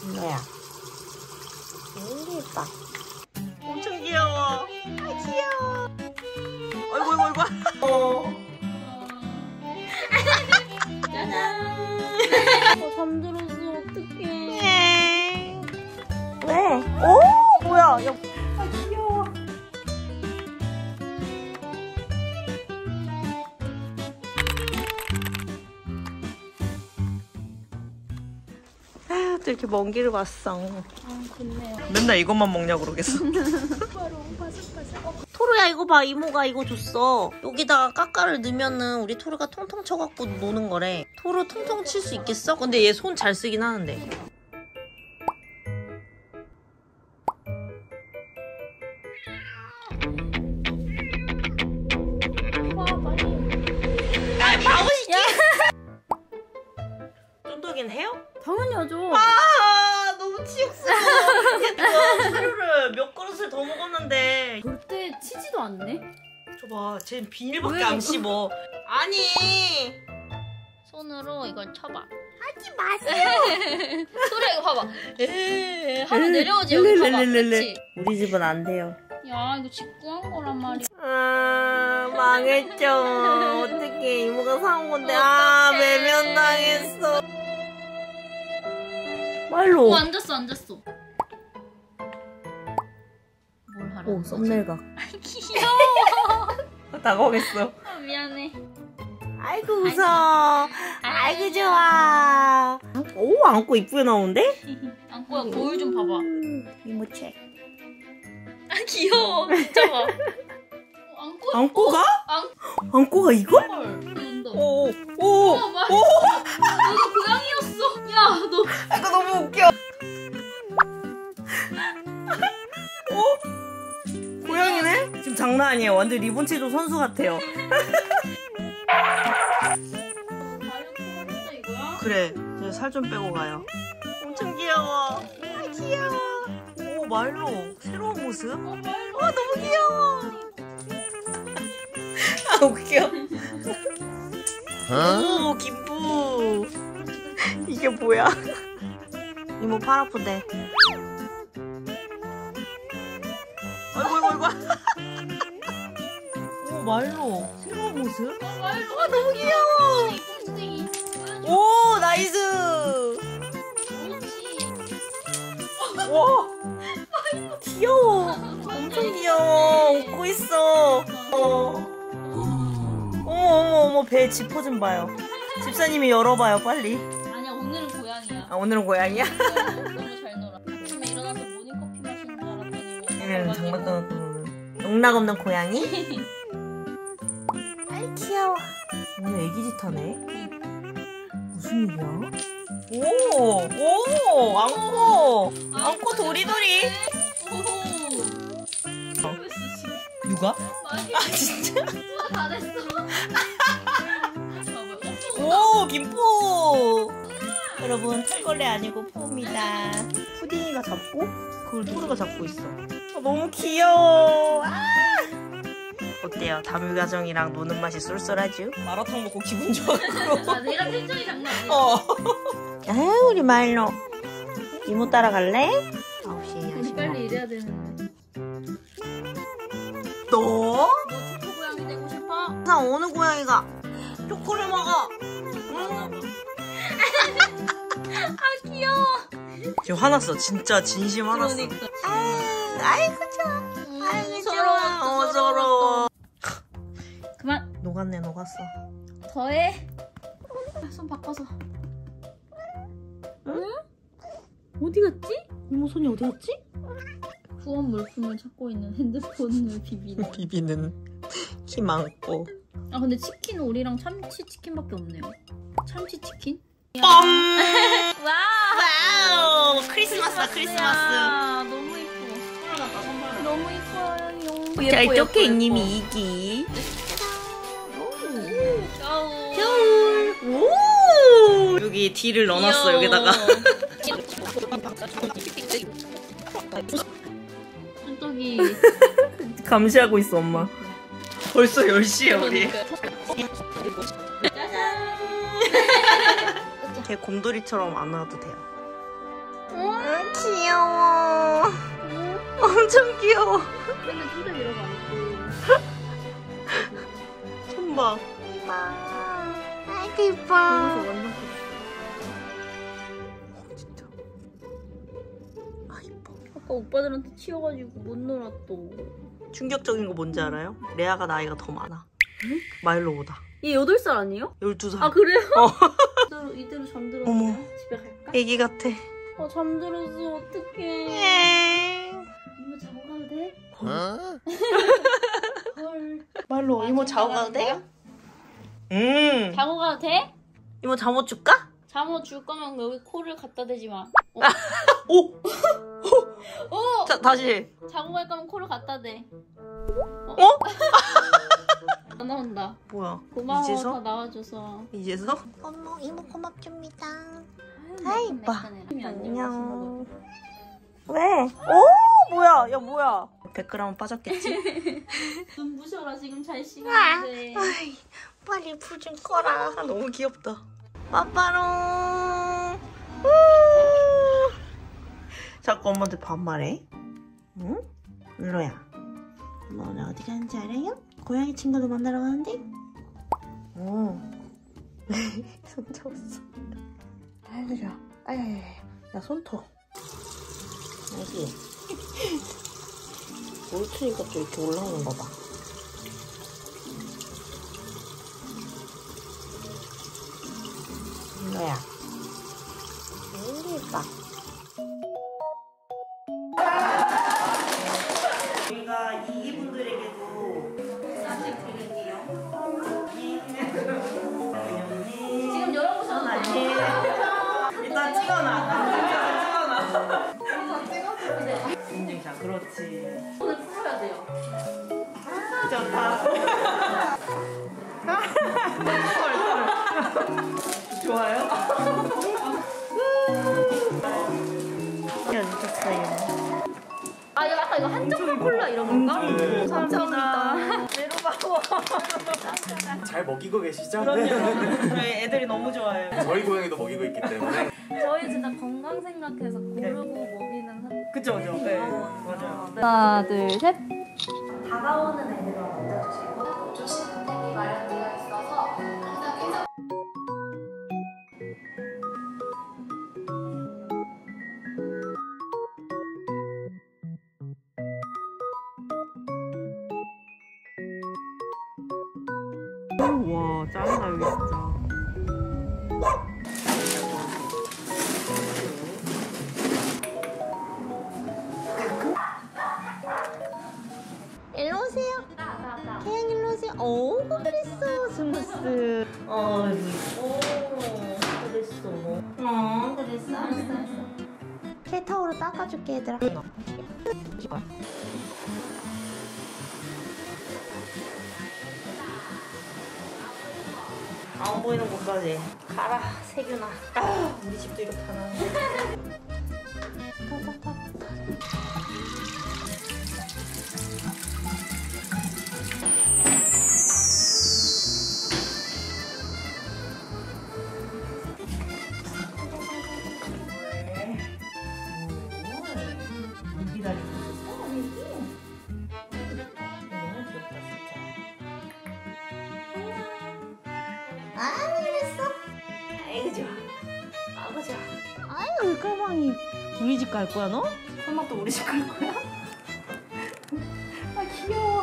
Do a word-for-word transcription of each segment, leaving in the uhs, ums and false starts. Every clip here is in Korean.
뭐야? 이게 예뻐. 엄청 귀여워. 아 귀여워. 아이고 아이고 아이고. 어. 짜잔. 어, 잠들었어. 어떡해. 왜? 오 뭐야? 야. 아 귀여워. 또 이렇게 먼 길을 왔어. 아, 좋네요. 맨날 이것만 먹냐고 그러겠어. 토르야 이거 봐. 이모가 이거 줬어. 여기다가 까까를 넣으면은 우리 토르가 통통 쳐갖고 노는 거래. 토르 통통 칠 수 있겠어? 근데 얘 손 잘 쓰긴 하는데. 와, 빨리. 아, 바보시키! 쫀득이는 해요? 당연히 하죠. 아 너무 치욕스러워. 얘가 사료를 몇 그릇을 더 먹었는데 절대 치지도 않네. 저봐 쟤는 비닐밖에 왜? 안 씹어. 아니 손으로 이걸 쳐봐. 하지 마세요. 소리야 이거 봐봐. 에이, 하루 내려오지 여기 봐봐. 그치? 우리 집은 안 돼요. 야 이거 직구한 거란 말이야. 아 망했죠. 어떡해 이모가 사온 건데. 아 외면당했어. 말로. 오 앉았어 앉았어. 뭘 하라는 오 거지? 썸네일각. 귀여워. 나가겠어. 아, 미안해. 아이고 웃어. 아이고 좋아. 오 안고 이쁘게 나오는데? 안고야 거울 좀 봐봐. 이모 책. 아 귀여워. 진짜 봐. 어, 안고. 안고가? 안. 안고가 이걸? 헐. 운다. 오, 오, 어, 말- 오. 너도 고양이였어. 야 너. 이거 너무 웃겨. 오? 고양이네? 지금 장난 아니에요. 완전 리본 체조 선수 같아요. 다이어트 이거야? 그래, 이제 살 좀 빼고 가요. 엄청 귀여워. 아, 귀여워. 오, 말로 새로운 모습? 어 말로. 와, 너무 귀여워. 아, 웃겨. 오, 김부. 이게 뭐야? 이모 팔 아프대. 아이고, 아이고, 아이고. 오, 말로 새로운 모습? 어 말로. 와, 너무 귀여워. 뽕숭이. 오, 나이스. 그렇지. 와, 귀여워. 엄청 귀여워. 웃고 있어. 어. 어머, 어머, 어머, 배 지퍼 좀 봐요. 집사님이 열어봐요, 빨리. 아니야 오늘은 고양이야. 아, 오늘은 고양이야? 너무 잘 놀아. 아침에 일어나서 모닝커피 마시는 줄 알았더니. 얘는 장난감 없는 농락 없는 고양이? 아이 귀여워. 오늘 애기짓 하네. 무슨 일이야? 오, 오, 안고, 안고 도리도리. 오. 누가? 많이 아 진짜? 수화 다 됐어. 오, 김포. 여러분 탈걸레 아니고 포입니다. 푸딩이가 잡고 그걸 토르가 잡고 있어. 아, 너무 귀여워. 아! 어때요? 다물가정이랑 노는 맛이 쏠쏠하죠? 마라탕 먹고 기분 좋았고. 아, 내랑 텐션이 장난 아니야. 어. 아유 우리 말로. 이모 따라갈래? 아홉 시에 우리 야식 빨리 먹고. 일해야 되는데. 너? 너 초코 고양이 되고 싶어? 항상 어느 고양이가 초코를 먹어? 아 귀여워. 지금 화났어. 진짜 진심 화났어. 그러니까. 아, 아이고 좋아. 음, 아이고 서러웠어, 좋아. 어, 서러워. 그만. 녹았네 녹았어. 더해. 아, 손 바꿔서. 응? 어디 갔지? 이모 손이 어디 갔지? 후원 물품을 찾고 있는 핸드폰을 비비는. 비비는 키 많고. 아 근데 치킨 오리랑 참치 치킨밖에 없네요. 참치 치킨? 빰! 와우! 와우! 크리스마스다 크리스마스. 너무 예뻐. 너무 예뻐요. 자, 쪼케이님이 이기. 겨울. 겨울. 오! 여기 D를 넣어놨어 여기다가. 쫀떡이. 감시하고 있어 엄마. 벌써 열 시야 우리. 짜잔. 걔 곰돌이처럼 안 와도 돼요. 음 귀여워. 엄청 귀여워. 맨날 혼자 이러고 안고. 손 봐. 아이고 이뻐. 완전 커. 진짜. 아 이뻐. 아까 오빠들한테 치여가지고 못 놀았어. 충격적인 거 뭔지 알아요? 레아가 나이가 더 많아. 응? 마일로보다. 얘 여덟 살 아니에요? 열두 살. 아 그래요? 어. 이대로, 이대로 잠들었어. 어머. 집에 갈까? 애기 같아. 어 잠들었어. 어떡해. 예. 이모 자고 가도 돼? 어? 헐. 마일로 아, 이모 자고 가도 돼? 음. 자고 가도 돼? 이모 잠옷 줄까? 잠옷 줄 거면 여기 코를 갖다 대지 마. 어? 오. 어! 자 다시. 자고 갈 거면 코를 갖다 대. 어? 어? 안 나온다. 뭐야? 고마워. 이제서? 다 나와줘서. 이제서? 어머 이모 고맙습니다. 아이, 내 이뻐. 딴에 안녕. 왜? 오 뭐야? 야 뭐야? 백 그램 빠졌겠지? 눈부셔라 지금 잘 시간인데. 아이, 빨리 풀 좀 꺼라. 아, 너무 귀엽다. 빠빠롱. 우. 자꾸 엄마한테 반말해. 응? 일로야. 엄마 오늘 어디 가는지 알아요? 고양이 친구도 만나러 가는데? 어. 손 잡았어. 아이고 좋아. 아야야야. 나 손톱. 여기. 물 트니까 또 이렇게 올라오는 거 봐. 이거야. 이리 봐. 저희가 이분들에게도 사실 드릴게요. 지금 지금 열어보셔도 아니에요. 일단 찍어놔. 일단 찍어놔. 찍었어요. 인증샷. 그렇지. 오늘 풀어야 돼요. 좋다. 좋아요? 야, 미쳤어요. 아 이거 아까 이거 한정 콜라 이런 건가? 감사합니다. 메로바워. 잘 먹이고 계시죠? 저희 애들이 너무 좋아해요. 저희 고양이도 먹이고 있기 때문에. 저희 진짜 건강 생각해서 고르고 먹이는 사- 그쵸, 그쵸. 네, 맞아요. 하나 둘 셋. 다가오는 애들을 얹어주시고 조심 선택이 마련되어 있어서 항상 인사 와, 짱이다, 여기 진짜. 일로 오세요. 태양 일로 오세요. 오, 그랬어, 스무스. 어, 오, 그랬어. 어, 그랬어. 알았어, 알았어. 캣타워로 닦아줄게, 얘들아. 안 보이는 곳까지 가라, 세균아. 아, 우리 집도 이렇게 하나는데. 기다리고 있었어? 너무 귀엽다, 진짜. 아, 그랬어? 아이고 좋아. 아이고 좋아. 아이고 까망이. 우리 집 갈 거야 너? 설마 또 우리 집 갈 거야? 아 귀여워.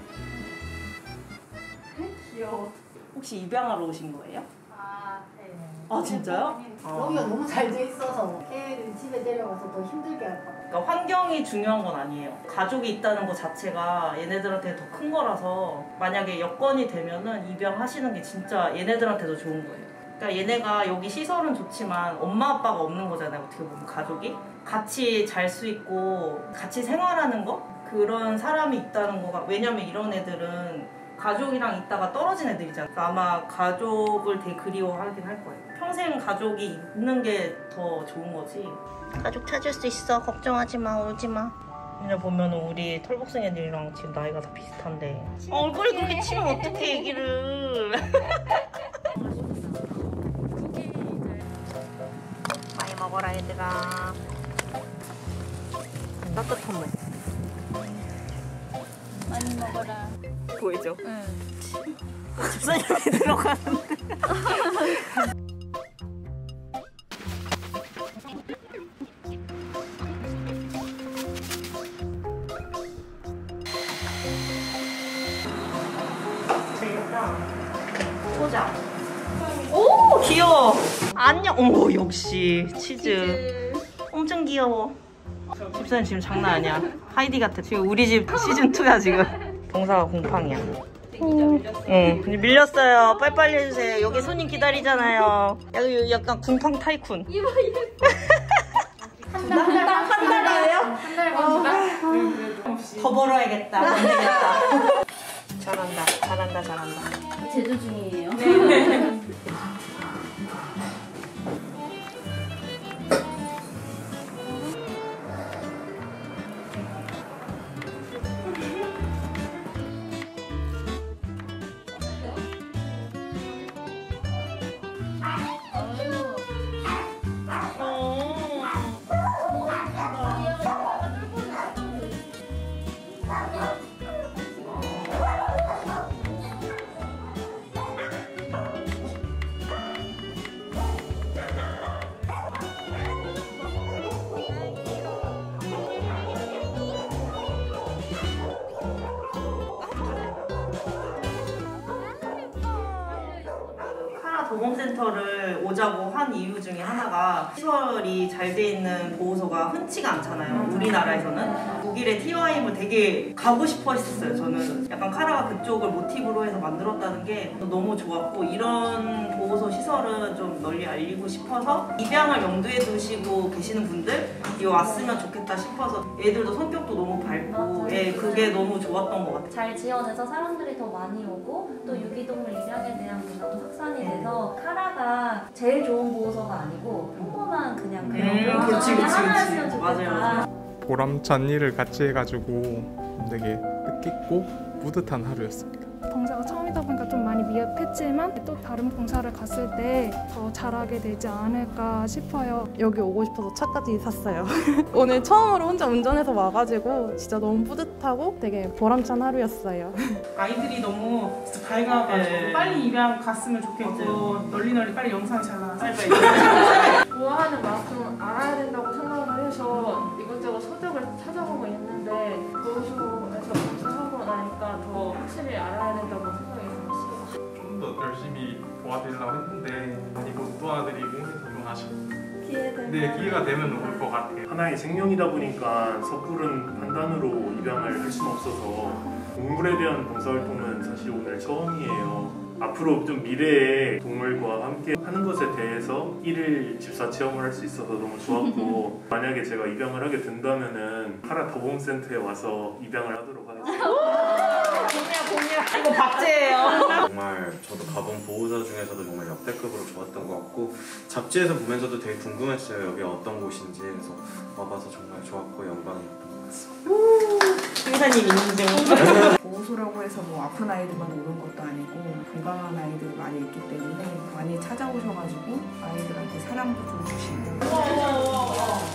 아, 귀여워. 혹시 입양하러 오신 거예요? 아, 네. 아 진짜요? 여기가 너무 잘 돼 있어서 걔를 집에 데려가서 더 힘들게 할까 봐. 그러니까 환경이 중요한 건 아니에요. 가족이 있다는 것 자체가 얘네들한테 더 큰 거라서 만약에 여건이 되면은 입양하시는 게 진짜 얘네들한테도 좋은 거예요. 그러니까 얘네가 여기 시설은 좋지만 엄마 아빠가 없는 거잖아요. 어떻게 보면 가족이 같이 잘 수 있고 같이 생활하는 거 그런 사람이 있다는 거가 왜냐면 이런 애들은 가족이랑 있다가 떨어진 애들이잖아. 그러니까 아마 가족을 되게 그리워하긴 할 거예요. 평생 가족이 있는 게 더 좋은 거지. 가족 찾을 수 있어. 걱정하지 마. 울지 마. 그냥 보면 우리 털복숭이 애들이랑 지금 나이가 다 비슷한데. 얼굴이 그렇게 치면 어떡해, 애기를. 많이 먹어라, 얘들아. 따뜻한 물. 많이 먹어라. 보이죠? 응. 집사님이 들어가는데. 포장. 오 귀여워. 안녕. 오 역시 치즈. 엄청 귀여워. 집사님 지금 장난 아니야. 하이디 같아. 지금 우리 집 시즌 투야 지금. 봉사가 공팡이야. 응. 밀렸어요. 빨리빨리 해주세요. 여기 손님 기다리잖아요. 여기 약간 궁팡 타이쿤. 이봐 이봐. 한 달? 한 달이에요? 한 달 건가? 더 벌어야겠다. 안 되겠다. 잘한다. 잘한다. 잘한다. 제조 중이에요. 보건센터를 오자고 한 이유 중에 하나가 시설이 잘 돼 있는 보호소가 흔치가 않잖아요. 우리나라에서는. 독일의 티와임을 되게 가고 싶어 했었어요. 저는 약간 카라가 그쪽을 모티브로 해서 만들었다는 게 너무 좋았고, 이런 보호소 시설은 좀 널리 알리고 싶어서 입양을 염두에 두시고 계시는 분들 이거 왔으면 좋겠다 싶어서, 애들도 성격도 너무 밝고 예, 그게 너무 좋았던 것 같아요. 잘 지원해서 사람들이 더 많이 오고 또 유기동물 입양에 대한 문화도 확산이 돼서 카라가 제일 좋은 보호소가 아니고 평범한 그냥 그런 음, 보호소 그치, 중에 그치, 하나였으면 그치. 좋겠다. 맞아요. 보람찬 일을 같이 해가지고 되게 뜻깊고 뿌듯한 하루였습니다. 봉사가 처음이다 보니까 좀 많이 미흡했지만 또 다른 봉사를 갔을 때 더 잘하게 되지 않을까 싶어요. 여기 오고 싶어서 차까지 샀어요. 오늘 처음으로 혼자 운전해서 와가지고 진짜 너무 뿌듯하고 되게 보람찬 하루였어요. 아이들이 너무 진짜 밝아가지고 네. 빨리 입양 갔으면 좋겠고 맞아요. 널리 널리 빨리 영상 잘 나와서 좋아하는 만큼 알아야 된다고 생각을 해서 이것저것 서적을 찾아보고 있는데 보호소에서 봉사하고 나니까 더 확실히 알아야 된다고 생각이 들었어요. 좀 더 열심히 도와드리려고 했는데 많이 못 도와드리고 해서 좀 아쉽고 기회되면 네, 기회가 되면 올 것 같아요. 하나의 생명이다 보니까 섣부른 판단으로 입양을 할 수는 없어서 동물에 대한 봉사활동은 사실 오늘 처음이에요. 앞으로 좀 미래에 동물과 함께 하는 것에 대해서 일일 집사 체험을 할 수 있어서 너무 좋았고 만약에 제가 입양을 하게 된다면은 카라 더봄센터에 와서 입양을 하도록 하겠습니다. 이거 박제예요. 정말 저도 가본 보호소 중에서도 정말 역대급으로 좋았던 것 같고, 잡지에서 보면서도 되게 궁금했어요. 여기 어떤 곳인지 해서 와봐서 정말 좋았고 영광이었던 것 같습니다. 행사님 인증. 보호소라고 해서 뭐 아픈 아이들만 오는 것도 아니고 건강한 아이들이 많이 있기 때문에 많이 찾아오셔가지고 아이들한테 사랑도 좀 주시고